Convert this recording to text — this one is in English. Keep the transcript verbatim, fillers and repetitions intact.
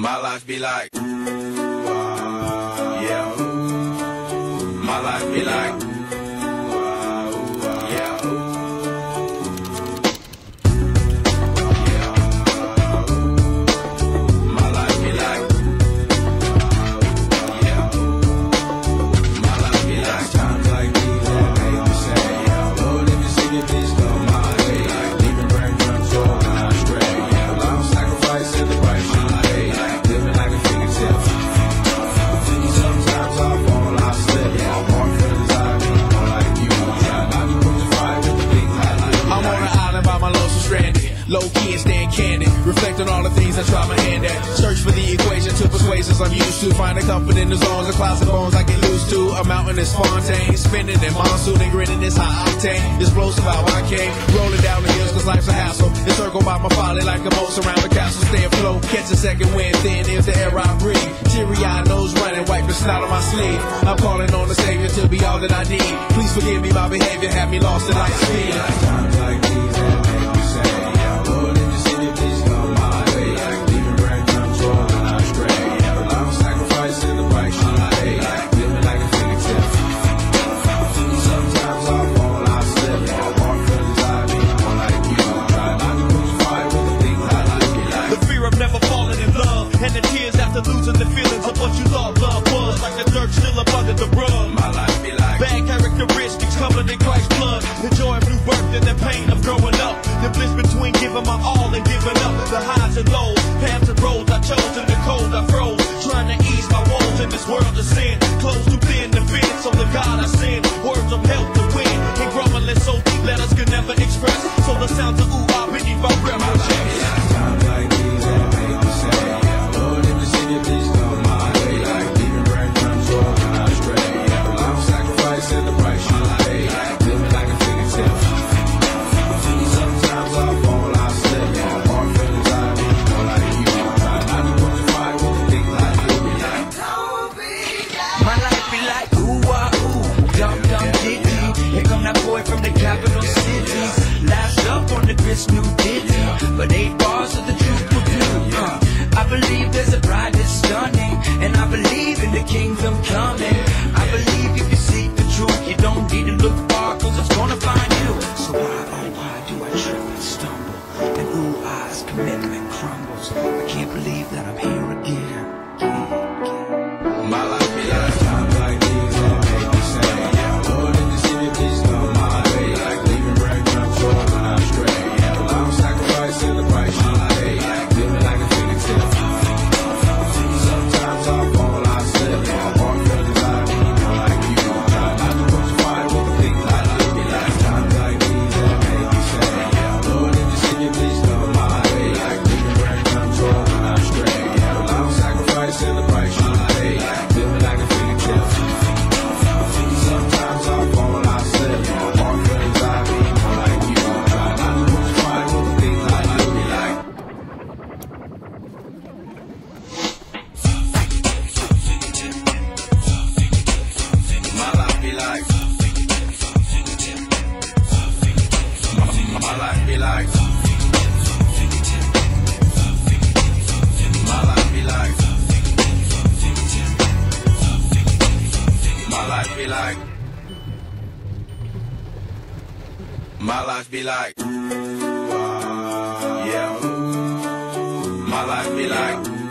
My life be like, uh, yeah. My life be like, uh, yeah. My life be like, yeah. My life be like times like these that make me say, yeah. Lord, if you see me, please come my way. Like leaving brain control when I stray. Yeah, long sacrifice in the price you pay. Like living like a fingertip. Sometimes I fall, I slip. Yeah, I walk for the desire, more like you. Try not to put the fire with the things I like. I'm on an island by my lonesome stranded. Low key and staying candid. Reflect on all the things I try my hand at. Search for the equation to persuasions I'm used to. Finding comfort in the zones of clouds and bones I get loose to. A mountain is Fontaine. Spinning in monsoon and grinning this high octane. Explosive how I came. Rolling down the hills cause life's a hassle. Encircled by my folly like a moat around the castle. Stay afloat. Catch a second wind. Thin is the air I breathe. Teary-eyed nose running. Wipe the snot on my sleeve. I'm calling on the Savior to be all that I need. Please forgive me my behavior. Have me lost in light speed. Times like these that make me say, yeah. Lord, if you see me, please come my way. Like leaving brain control when I stray. Yeah, long sacrifice in the price you pay. Like living like a fingertip. Sometimes I fall, I slip. Yeah, I walk for the desire, be more like you. Try not to put the fire with the things I like. Like the fear of never falling in love, and the tears after losing the feelings of what you thought love was. Like the dirt still up under the rug. my life be like, Bad characteristics covered in Christ's blood. The joy of new birth and the pain of growing up. The bliss between giving my all and giving up. The highs and lows, paths and roads I chose. In the cold I froze, trying to ease my woes in this world of sin. Close too thin to fit, so the God I send. Words of help to win, and grumbling so deep letters can never express. So the sounds of ooh ah beneath my breath. my life be like times like these that make me say, yeah. Lord, if you see me, please come my way. Like leaving brain control when I stray. Yeah, long sacrifice in the price you pay. Like living like a fingertip. Sometimes I fall, I slip. Yeah, I walk for the desire, be more like you. Try not to put the fire with the things I do. Like, My life be like ooh ah ooh, dum dum ditty. Here come that boy from the capital city. Last up on the Chris new ditty, but eight bars of the truth will do. Uh, I believe there's a bride that's stunning, and I believe in the kingdom coming. I believe if you seek the truth, you don't need to look far, cause it's gonna find you. So why, oh why do I trip and stumble, and ooh ah's commitment crumbles? I can't believe that I'm here again. my life be like times like these that make me say, yeah. Lord, if you see me, please come my way. Like leaving brain control when I stray. Yeah, long sacrifice in the price you pay. Like living like a fingertip. Sometimes I fall, I slip. Yeah, I walk for the desire, be more like you. Try not to put the fire with the things I like. Be like times like these that make me say, yeah. Lord, if you see me, please come my way. Like leaving brain control when I stray. Yeah, long sacrifice in the price you pay. Like living like a fingertip. Sometimes I fall, I slip. Yeah, I walk for the desire, be more like you. Try not to put the fire with the things I like. Be like, my life be like, my life be like, my life be like, my life be like, my life be like, yeah, my life be like.